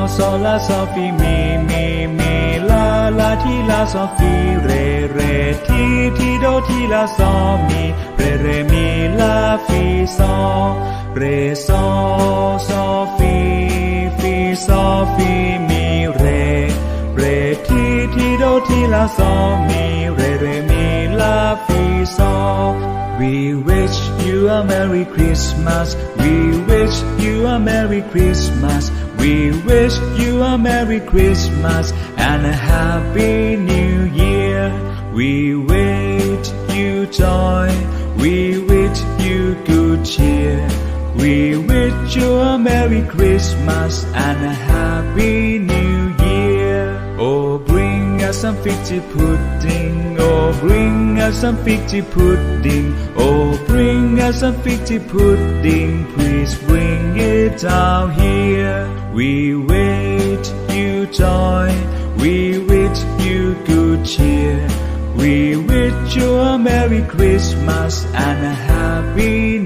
sol la sol fi mi la la ti la sol fi re ti do ti la sol mi re mi la fi sol re sol fi sol fi mi re ti do ti la sol mi re mi la fi sol. We wish you a Merry Christmas. We wish you a Merry Christmas. We wish you a Merry Christmas and a Happy New Year. We wish you joy. We wish you good cheer. We wish you a Merry Christmas and a Happy New Year. Oh, bring us some fig pudding. Oh, bring us some fig pudding. Oh, bring us some fig pudding. Please bring it down here. We wish you joy. We wish you good cheer. We wish you a Merry Christmas and a Happy